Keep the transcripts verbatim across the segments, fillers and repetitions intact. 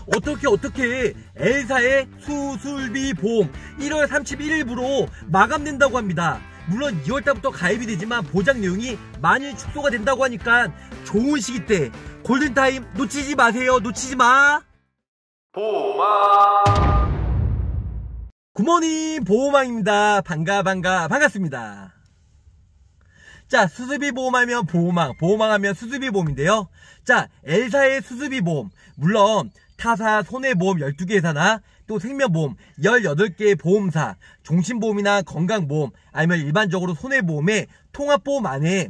어떻게 어떻게 엘사의 수술비 보험 일월 삼십일일부로 마감된다고 합니다. 물론 이월달부터 가입이 되지만 보장 내용이 많이 축소가 된다고 하니까 좋은 시기 때 골든타임 놓치지 마세요. 놓치지 마. 보호망 굿모닝 보호망입니다. 반가 반가 반갑습니다. 자, 수수비 보험하면 보호망, 보호망하면 수수비 보험인데요. 자, 엘사의 수수비 보험, 물론 타사, 손해보험 열두 개 회사나 또 생명보험 열여덟 개의 보험사, 종신보험이나 건강보험 아니면 일반적으로 손해보험의 통합보험 안에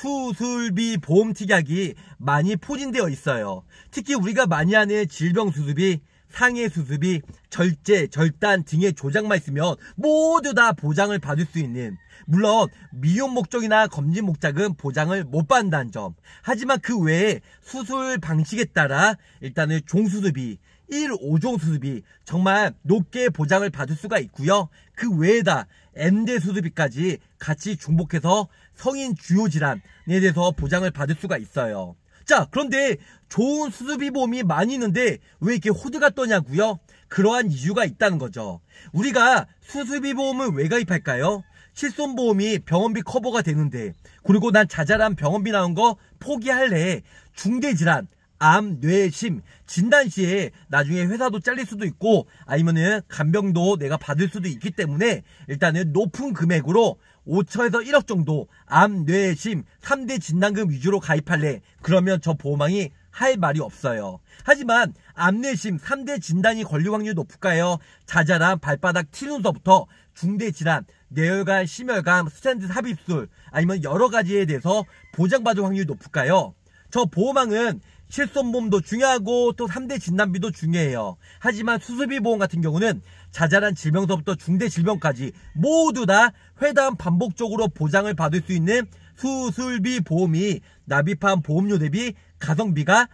수술비 보험 특약이 많이 포진되어 있어요. 특히 우리가 많이 하는 질병수술비, 상해수술비, 절제, 절단 등의 조작만 있으면 모두 다 보장을 받을 수 있는, 물론 미용 목적이나 검진 목적은 보장을 못 받는다는 점. 하지만 그 외에 수술 방식에 따라 일단은 종수술비, 일, 오 종 수술비 정말 높게 보장을 받을 수가 있고요. 그 외에다 엠대 수술비까지 같이 중복해서 성인 주요 질환에 대해서 보장을 받을 수가 있어요. 자, 그런데 좋은 수술비 보험이 많이 있는데 왜 이렇게 호드가 떠냐고요? 그러한 이유가 있다는 거죠. 우리가 수술비 보험을 왜 가입할까요? 실손보험이 병원비 커버가 되는데, 그리고 난 자잘한 병원비 나온 거 포기할래. 중대질환, 암, 뇌, 심 진단 시에 나중에 회사도 잘릴 수도 있고 아니면은 간병도 내가 받을 수도 있기 때문에 일단은 높은 금액으로 오천에서 일억 정도 암, 뇌, 심 삼 대 진단금 위주로 가입할래. 그러면 저 보호망이 할 말이 없어요. 하지만 암, 뇌, 심 삼 대 진단이 걸릴 확률이 높을까요? 자잘한 발바닥 튀는서부터 중대질환, 뇌혈관, 심혈관, 스탠드 삽입술 아니면 여러 가지에 대해서 보장받을 확률이 높을까요? 저 보호망은 실손보험도 중요하고 또 삼 대 진단비도 중요해요. 하지만 수술비 보험 같은 경우는 자잘한 질병서부터 중대 질병까지 모두 다 회담 반복적으로 보장을 받을 수 있는 수술비 보험이 납입한 보험료 대비 가성비가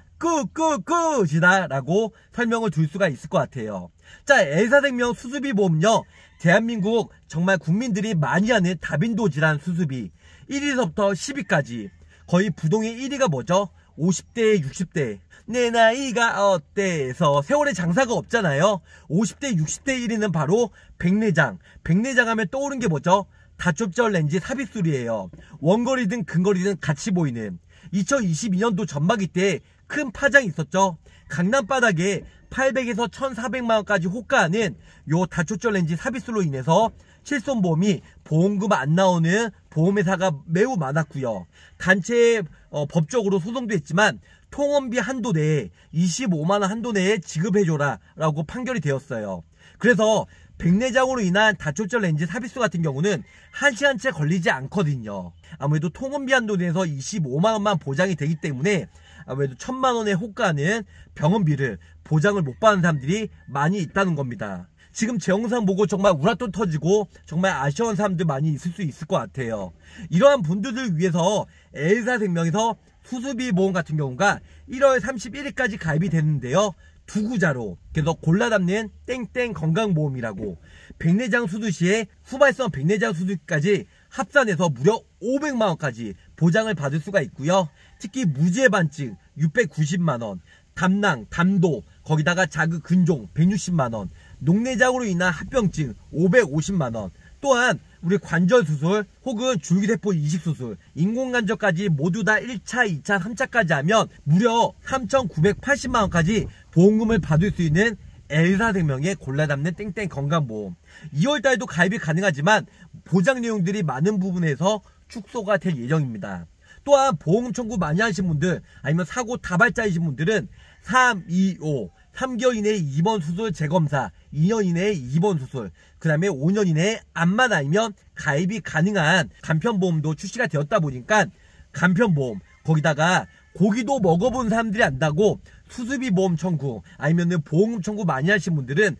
끝끝끝이다 라고 설명을 드릴 수가 있을 것 같아요. 자, 엘사생명 수술비 보험은요, 대한민국 정말 국민들이 많이 하는 다빈도 질환 수술비 일 위서부터 십 위까지 거의 부동의 일 위가 뭐죠? 오십 대, 육십 대 내 나이가 어때서 세월의 장사가 없잖아요. 오십 대, 육십 대 일 위는 바로 백내장. 백내장 하면 떠오른 게 뭐죠? 다촉절 렌즈 삽입술이에요. 원거리든 근거리든 같이 보이는. 이천이십이 년도 전반기 때 큰 파장이 있었죠. 강남 바닥에 팔백에서 천사백만 원까지 호가하는 요 다촉절 렌즈 삽입술로 인해서 실손보험이 보험금 안 나오는 보험회사가 매우 많았고요. 단체 어, 법적으로 소송도 했지만 통원비 한도 내에 이십오만 원 한도 내에 지급해줘라 라고 판결이 되었어요. 그래서 백내장으로 인한 다촉절 렌즈 삽입술 같은 경우는 한 시간째 걸리지 않거든요. 아무래도 통원비 한도 내에서 이십오만 원만 보장이 되기 때문에 아무래도 천만 원에 호가하는 병원비를 보장을 못 받는 사람들이 많이 있다는 겁니다. 지금 제 영상 보고 정말 우라통 터지고 정말 아쉬운 사람들 많이 있을 수 있을 것 같아요. 이러한 분들을 위해서 엘사생명에서 수술비 보험 같은 경우가 일월 삼십일일까지 가입이 됐는데요. 두 구자로, 그래서 골라 담는 땡땡 건강보험이라고 백내장 수술 시에 후발성 백내장 수술까지 합산해서 무려 오백만 원까지 보장을 받을 수가 있고요. 특히 무죄반증 육백구십만 원, 담낭, 담도, 거기다가 자극 근종 백육십만 원, 녹내장으로 인한 합병증 오백오십만 원, 또한 우리 관절 수술 혹은 줄기세포 이식 수술, 인공관절까지 모두 다 일 차, 이 차, 삼 차까지 하면 무려 삼천구백팔십만 원까지 보험금을 받을 수 있는 엘사생명의 골라 담는 땡땡 건강보험. 이월달도 가입이 가능하지만 보장 내용들이 많은 부분에서 축소가 될 예정입니다. 또한 보험 청구 많이 하신 분들 아니면 사고 다발자이신 분들은 삼, 이, 오 삼 개월 이내에 입원 수술 재검사, 이 년 이내에 입원 수술, 그 다음에 오 년 이내에 암만 아니면 가입이 가능한 간편보험도 출시가 되었다 보니까 간편보험, 거기다가 고기도 먹어본 사람들이 안다고 수술비 보험 청구 아니면은 보험금 청구 많이 하신 분들은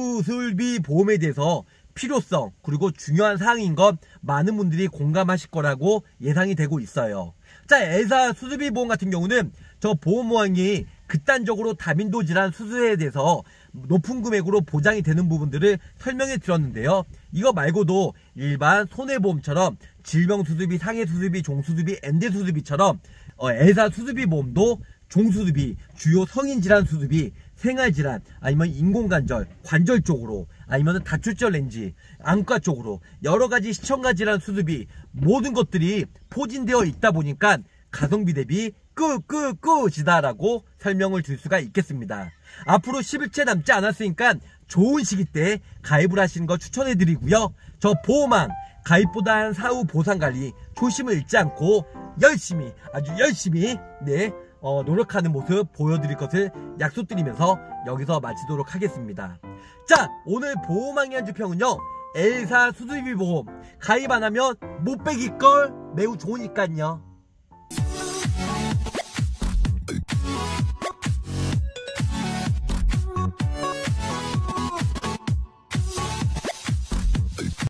수술비 보험에 대해서 필요성 그리고 중요한 사항인 것 많은 분들이 공감하실 거라고 예상이 되고 있어요. 자, 엘사 수술비 보험 같은 경우는 저 보험모양이 극단적으로 다빈도 질환 수술에 대해서 높은 금액으로 보장이 되는 부분들을 설명해 드렸는데요. 이거 말고도 일반 손해보험처럼 질병수술비, 상해수술비, 종수술비, 엠대 수술비처럼 어, 엘사 수술비 보험도 종수술비, 주요 성인질환 수술비, 생활질환, 아니면 인공관절, 관절 쪽으로, 아니면 다출절 렌즈, 안과 쪽으로 여러가지 시청가 질환 수습이 모든 것들이 포진되어 있다 보니까 가성비 대비 끄끄끄지다라고 설명을 줄 수가 있겠습니다. 앞으로 십 일째 남지 않았으니까 좋은 시기 때 가입을 하시는 거 추천해드리고요. 저 보호망 가입보단 사후 보상관리 초심을 잃지 않고 열심히, 아주 열심히 네 어, 노력하는 모습 보여드릴 것을 약속드리면서 여기서 마치도록 하겠습니다. 자, 오늘 보호망의 한 주평은요, 엘사 수수비 보험 가입 안하면 못 빼길걸 매우 좋으니깐요.